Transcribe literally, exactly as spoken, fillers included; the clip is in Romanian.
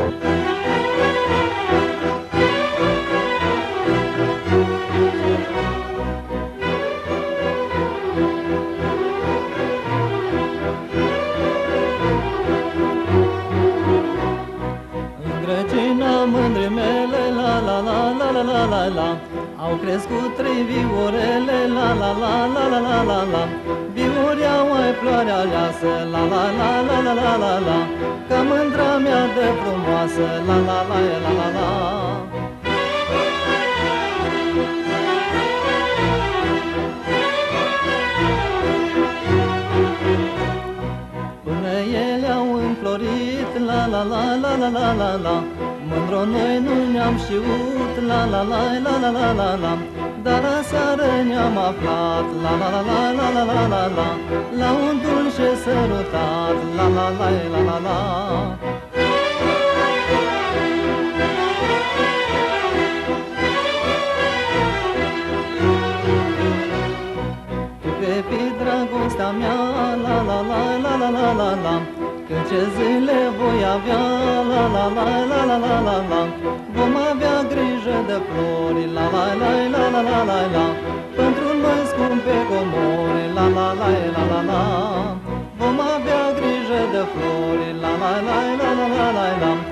Grăgina mândre mele, la la la la la la la la, au crescut trei viorele, la la la la la la la la. Viurea mai floare aleasă, la la la la la la la la, ca mândra mea de frumoasă, la la la la la la. Până ele au înflorit, la la la la la la la la, mândro noi nu ne-am știut, la la la la la la la la, dar aseară ne-am aflat, la la la la la la la la la, la un dulce sărutat, la la la la la la. Pe dragostea mea, la la la la la la la la, când ce zile voi avea, la la la la la la la la, vom avea grijă de flori, la la la la la la la la, pentru noi scumpe comori, la la la la la la, vom avea grijă de flori, la la la la la la la la.